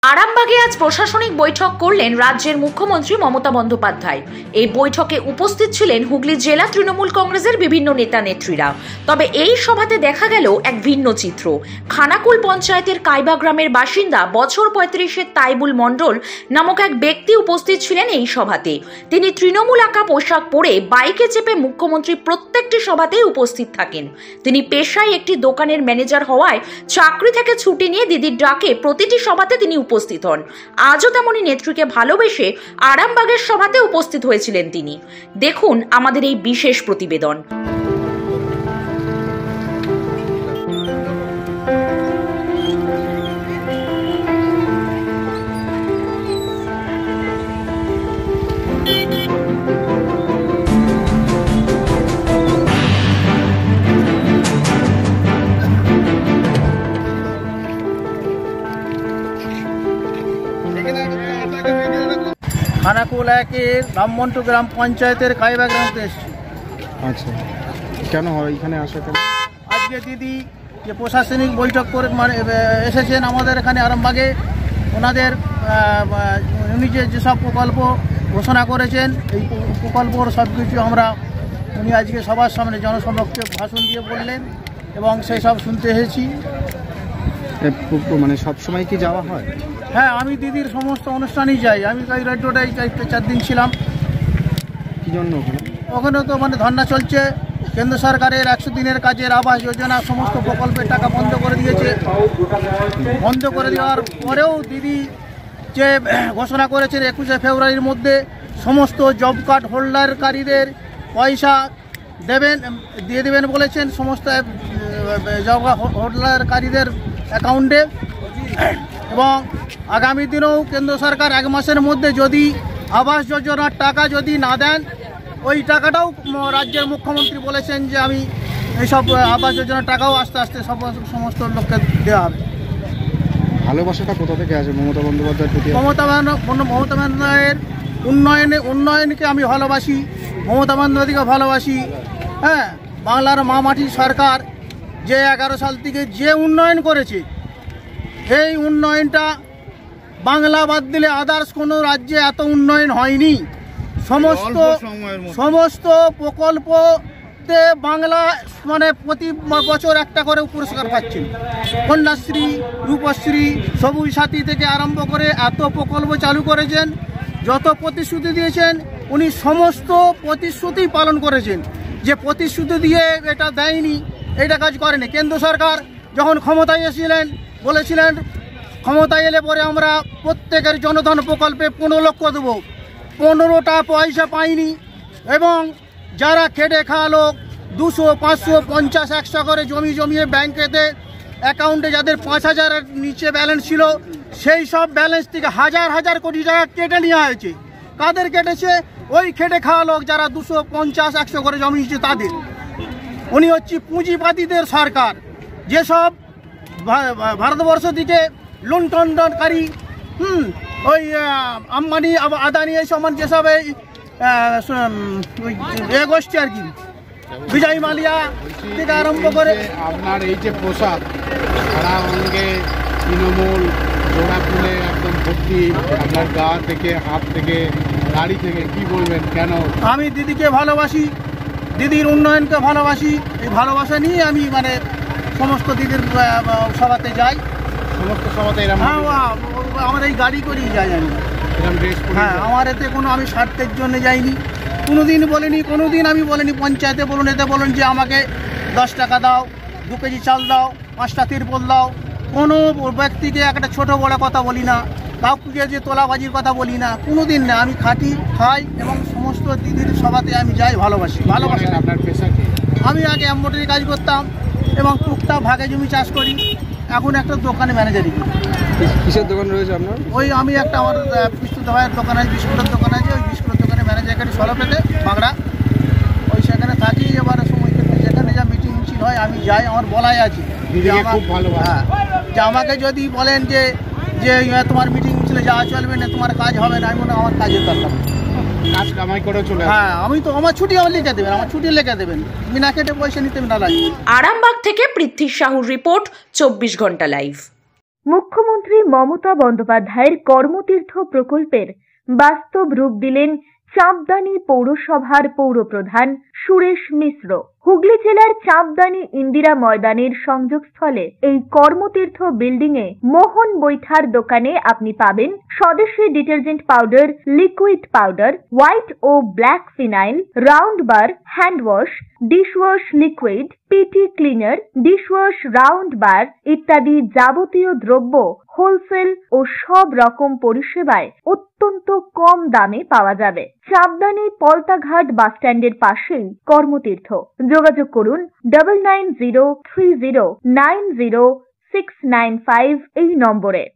আরামবাগে আজ প্রশাসনিক বৈঠক করলেন রাজ্যের মুখ্যমন্ত্রী মমতা বন্দ্যোপাধ্যায়। এই বৈঠকে উপস্থিত ছিলেন হুগলি জেলা তৃণমূল কংগ্রেসের বিভিন্ন নেতা নেত্রীরা। তবে এই সভাতে দেখা গেল এক ভিন্ন চিত্র। খানাকুল পঞ্চায়েতের কাইবা গ্রামের বাসিন্দা বছর 35-এর তাইবুল মণ্ডল নামক এক ব্যক্তি উপস্থিত ছিলেন এই সভাতে। তিনি তৃণমূল আঁকা পোশাক পরে বাইকে চেপে মুখ্যমন্ত্রী প্রত্যেকটি সভাতেই উপস্থিত থাকেন। তিনি পেশায় একটি দোকানের ম্যানেজার হওয়ায় চাকরি থেকে ছুটি নিয়ে দিদির ডাকে প্রতিটি সভাতে তিনি উপস্থিত হন। আজও তেমনি নেত্রীকে ভালোবেসে আরামবাগের সভাতে উপস্থিত হয়েছিলেন তিনি। দেখুন আমাদের এই বিশেষ প্রতিবেদন। খানাকুল একের রামমন্টু গ্রাম পঞ্চায়েতের কাইবা গ্রামে এসেছি। আচ্ছা, কেন হয় এখানে আসা কেন? আজকে দিদি যে প্রশাসনিক বৈঠক করে এসেছেন আমাদের এখানে আরামবাগে, ওনাদের উনি যেসব প্রকল্প ঘোষণা করেছেন এই প্রকল্পর সব কিছু উনি আজকে সবার সামনে জনসমক্ষে ভাষণ দিয়ে বললেন এবং সেই সব শুনতে এসেছি। মানে সবসময় কি যাওয়া হয়? হ্যাঁ, আমি দিদির সমস্ত অনুষ্ঠানেই যাই। আমি রাজ্যটাই 4 দিন ছিলাম। কী জন্য ওখানে তো ধর্না চলছে। কেন্দ্র সরকারের 100 দিনের কাজের আবাস যোজনা সমস্ত প্রকল্পের টাকা বন্ধ করে দিয়েছে। বন্ধ করে দেওয়ার পরেও দিদি যে ঘোষণা করেছেন 21শে ফেব্রুয়ারির মধ্যে সমস্ত জব কার্ড হোল্ডারকারীদের পয়সা দিয়ে দেবেন বলেছেন সমস্ত জব হোল্ডারকারীদের অ্যাকাউন্টে। এবং আগামী দিনেও কেন্দ্র সরকার 1 মাসের মধ্যে যদি আবাস যোজনার টাকা যদি না দেন, ওই টাকাটাও রাজ্যের মুখ্যমন্ত্রী বলেছেন যে আমি এইসব আবাস যোজনার টাকাও আস্তে আস্তে সমস্ত লোককে দেওয়া হবে। ভালোবাসাটা কোথা থেকে আসে মমতা বন্দ্যোপাধ্যায়ের প্রতি? মমতা বন্দ্যোপাধ্যায়ের উন্নয়নকে আমি ভালোবাসি, মমতা বন্দ্যোপাধ্যায়কে ভালোবাসি। হ্যাঁ, বাংলার মা মাটির সরকার যে 11 সাল থেকে যে উন্নয়ন করেছে, এই উন্নয়নটা বাংলা বাদ দিলে আদার্স কোনো রাজ্যে এত উন্নয়ন হয়নি। সমস্ত প্রকল্পতে বাংলা প্রতি বছর একটা করে পুরস্কার পাচ্ছেন। কন্যাশ্রী, রূপশ্রী, সবুজ সাথী থেকে আরম্ভ করে এত প্রকল্প চালু করেছেন। যত প্রতিশ্রুতি দিয়েছেন উনি সমস্ত প্রতিশ্রুতি পালন করেছেন। যে প্রতিশ্রুতি দিয়ে এটা দেয়নি, এটা কাজ করেনি। কেন্দ্র সরকার যখন ক্ষমতায় এসেছিলেন বলেছিলেন ক্ষমতায় এলে পরে আমরা প্রত্যেকের জনধন প্রকল্পে 15 লক্ষ দেবো। 15টা পয়সা পাইনি। এবং যারা খেটে খাওয়া লোক 200, 500, 50, 100 করে জমিয়ে ব্যাংকেতে অ্যাকাউন্টে যাদের 5,000-এর নিচে ব্যালেন্স ছিল, সেই সব ব্যালেন্স থেকে হাজার কোটি টাকা কেটে নেওয়া হয়েছে। কাদের কেটেছে? ওই খেটে খাওয়া লোক যারা 250, 100 করে জমিয়েছে তাদের। উনি হচ্ছে পুঁজিবাদীদের সরকার। যেসব ভারতবর্ষ থেকে লুণ্ঠনকারী ওই আম্বানি আদানি এই সমান যেসব গোষ্ঠী আর কি, বিজয় মালিয়া থেকে আরম্ভ করে আপনার এই যে পোশাক সারা অঙ্গে তৃণমূল জোড়া ফুলে একদম ভর্তি, আপনার গা থেকে হাত থেকে গাড়ি থেকে, কি বলবেন কেন? আমি দিদিকে ভালোবাসি, দিদির উন্নয়নকে ভালোবাসি। এই ভালোবাসা নিয়ে আমি সমস্ত দিদির সভাতে যাই। সমস্ত সভাতে আমার এই গাড়ি করেই যাই আমি। হ্যাঁ, আমার এতে কোনো আমি স্বার্থের জন্য যাইনি। কোনোদিন আমি বলিনি পঞ্চায়েতে বলুন, এতে বলুন যে আমাকে 10 টাকা দাও, 2 কেজি চাল দাও, 5টা তিরপল দাও। কোনো ব্যক্তিকে একটা ছোট বড় কথা বলি না, কাউকে যে তোলাবাজির কথা বলি না, কোনোদিন না। আমি খাই এবং সমস্ত দিদির সভাতে আমি যাই। ভালোবাসি। আপনার পেশা কি? আমি আগে এমব্রয়ডারি কাজ করতাম এবং টুকটাক ভাগে জমি চাষ করি। এখন একটা দোকানে ম্যানেজারি করি। কিসের দোকান রয়েছে আপনার? ওই আমি একটা আমার বিস্কুট ভাইয়ের দোকান আছে, বিস্কুটের দোকান আছে। ওই বিস্কুটের দোকানে ম্যানেজার কাটি সলপেতে বাংলা। ওই সেখানে থাকি। এবার সময় যেখানে যা মিটিং হয় আমি যাই। আমার বলাই আছে খুব ভালো। হ্যাঁ, যে আমাকে যদি বলেন যে তোমার মিটিং ছিল যাওয়া চলবে না, তোমার কাজ হবে না, আমি মনে আমার কাজের দরকার। কাজ কামাই করে চলে। হ্যাঁ, আমি তো আমার ছুটি লিখে দেবেন, আমার ছুটি লিখে দেবেন, বিনা কেটে পয়সা নিতে না লাগে। আরামবাগ থেকে পৃথ্বী সাহুর রিপোর্ট, 24 ঘন্টা লাইভ। মুখ্যমন্ত্রী মমতা বন্দ্যোপাধ্যায়ের কর্মতীর্থ প্রকল্পের বাস্তব রূপ দিলেন চাঁপদানি পৌরসভার পৌরপ্রধান সুরেশ মিশ্র। হুগলি জেলার চাঁপদানি ইন্দিরা ময়দানের সংযোগস্থলে এই কর্মতীর্থ বিল্ডিং এ মোহন বৈঠার দোকানে আপনি পাবেন Swadeshi detergent powder, liquid powder, white ও black phenyl, round bar, hand wash, dishwash liquid, PT cleaner, dishwash round bar ইত্যাদি যাবতীয় দ্রব্য হোলসেল ও সব রকম পরিষেবায় অত্যন্ত কম দামে পাওয়া যাবে। চাঁপদানি পলতাঘাট বাসস্ট্যান্ডের পাশেই কর্মতীর্থ। যোগাযোগ করুন 9903090695 এই নম্বরে।